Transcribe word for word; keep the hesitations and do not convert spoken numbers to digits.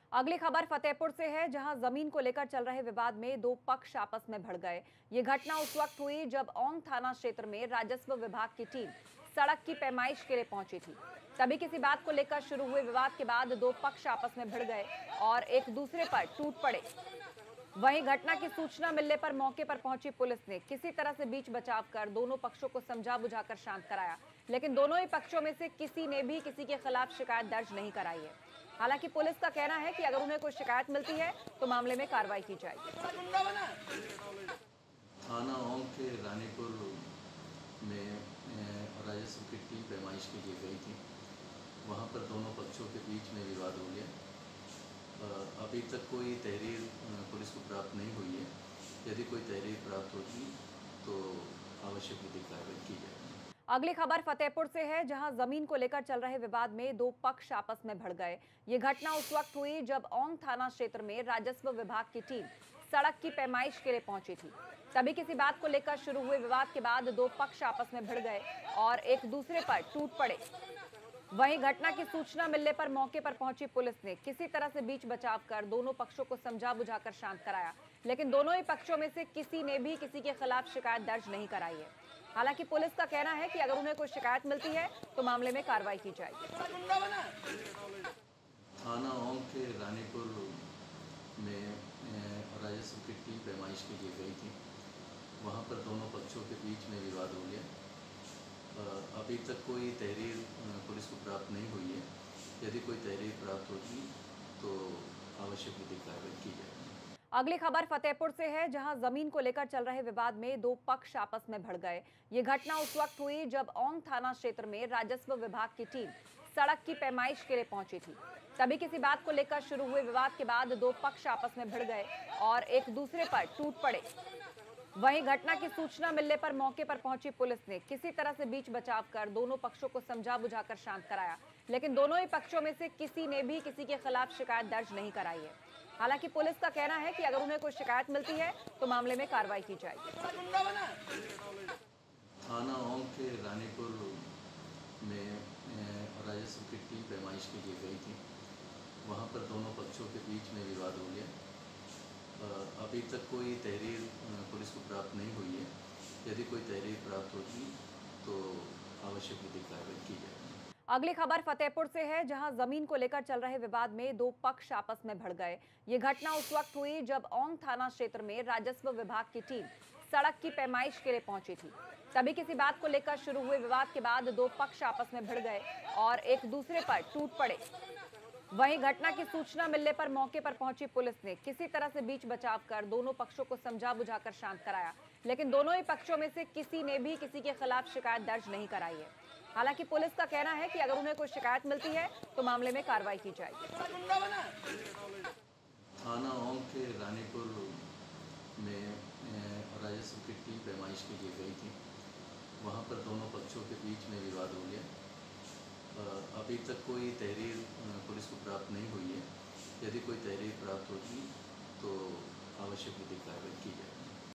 अगली खबर फतेहपुर से है, जहां जमीन को लेकर चल रहे विवाद में दो पक्ष आपस में भिड़ गए। ये घटना उस वक्त हुई जब औंग थाना क्षेत्र में राजस्व विभाग की टीम सड़क की पैमाइश के लिए पहुंची थी। तभी किसी बात को लेकर शुरू हुए विवाद के बाद दो पक्ष आपस में भिड़ गए और एक दूसरे पर टूट पड़े। वहीं घटना की सूचना मिलने पर मौके पर पहुंची पुलिस ने किसी तरह से बीच बचाव कर दोनों पक्षों को समझा बुझाकर शांत कराया, लेकिन दोनों ही पक्षों में से किसी ने भी किसी के खिलाफ शिकायत दर्ज नहीं कराई है। हालांकि पुलिस का कहना है कि अगर उन्हें कोई शिकायत मिलती है तो मामले में कार्रवाई की जाएगी। थाना औंग के रानीपुर में राजस्व की टीम पैमाइश के लिए गई थी। वहां पर दोनों पक्षों के बीच में विवाद हो गया। अभी तक कोई तहरीर पुलिस को प्राप्त नहीं हुई है। यदि कोई तहरीर प्राप्त होगी तो आवश्यक विधिक कार्रवाई की जाएगी। अगली खबर फतेहपुर से है, जहां जमीन को लेकर चल रहे विवाद में दो पक्ष आपस में भिड़ गए। ये घटना उस वक्त हुई जब औंग थाना क्षेत्र में राजस्व विभाग की टीम सड़क की पैमाइश के लिए पहुंची थी। तभी किसी बात को लेकर शुरू हुए विवाद के बाद दो पक्ष आपस में भिड़ गए और एक दूसरे पर टूट पड़े। वहीं घटना की सूचना मिलने पर मौके पर पहुंची पुलिस ने किसी तरह से बीच बचाव कर दोनों पक्षों को समझा बुझाकर शांत कराया, लेकिन दोनों ही पक्षों में से किसी ने भी किसी के खिलाफ शिकायत दर्ज नहीं कराई है। हालांकि पुलिस का कहना है कि अगर उन्हें कोई शिकायत मिलती है तो मामले में कार्रवाई की जाएगी। थाना औंग के रानीपुर में राजस्व की टीम पैमाइश के लिए गई थी। वहां पर दोनों पक्षों के बीच में विवाद हो गया। अभी तक कोई तहरीर पुलिस को प्राप्त नहीं हुई है। यदि कोई तहरीर प्राप्त होगी तो आवश्यक विधिक कार्रवाई की जाएगी। अगली खबर फतेहपुर से है, जहां जमीन को लेकर चल रहे विवाद में दो पक्ष आपस में भिड़ गए। ये घटना उस वक्त हुई जब औंग थाना क्षेत्र में राजस्व विभाग की टीम सड़क की पैमाइश के लिए पहुंची थी। तभी किसी बात को लेकर शुरू हुए विवाद के बाद दो पक्ष आपस में भिड़ गए और एक दूसरे पर टूट पड़े। वहीं घटना की सूचना मिलने पर मौके पर पहुंची पुलिस ने किसी तरह से बीच बचाव कर दोनों पक्षों को समझा बुझाकर शांत कराया, लेकिन दोनों ही पक्षों में से किसी ने भी किसी के खिलाफ शिकायत दर्ज नहीं कराई है। हालांकि पुलिस का कहना है कि अगर उन्हें कोई शिकायत मिलती है तो मामले में कार्रवाई की जाएगी। थाना औंग के रानीपुर में राजस्व की टीम पैमाइश के लिए गई थी। वहां पर दोनों पक्षों के बीच में विवाद हो गया। अभी तक कोई तहरीर पुलिस को प्राप्त नहीं हुई है। यदि कोई तहरीर प्राप्त होगी तो आवश्यक विधिक कार्रवाई की जाएगी। अगली खबर फतेहपुर से है, जहां जमीन को लेकर चल रहे विवाद में दो पक्ष आपस में भिड़ गए। ये घटना उस वक्त हुई जब औंग थाना क्षेत्र में राजस्व विभाग की टीम सड़क की पैमाइश के लिए पहुंची थी। तभी किसी बात को लेकर शुरू हुए विवाद के बाद दो पक्ष आपस में भिड़ गए और एक दूसरे पर टूट पड़े। वहीं घटना की सूचना मिलने पर मौके पर पहुंची पुलिस ने किसी तरह से बीच बचाव कर दोनों पक्षों को समझा बुझाकर शांत कराया, लेकिन दोनों ही पक्षों में से किसी ने भी किसी के खिलाफ शिकायत दर्ज नहीं कराई है। हालांकि पुलिस का कहना है कि अगर उन्हें कोई शिकायत मिलती है तो मामले में कार्रवाई की जाएगी। थाना औंग के रानीपुर में राजस्व की टीम पैमाइश के लिए गई थी। वहां पर दोनों पक्षों के बीच में विवाद हो गया। अभी तक कोई तहरीर पुलिस को प्राप्त नहीं हुई है। यदि कोई तहरीर प्राप्त होगी तो आवश्यक विधिक कार्रवाई की जाएगी।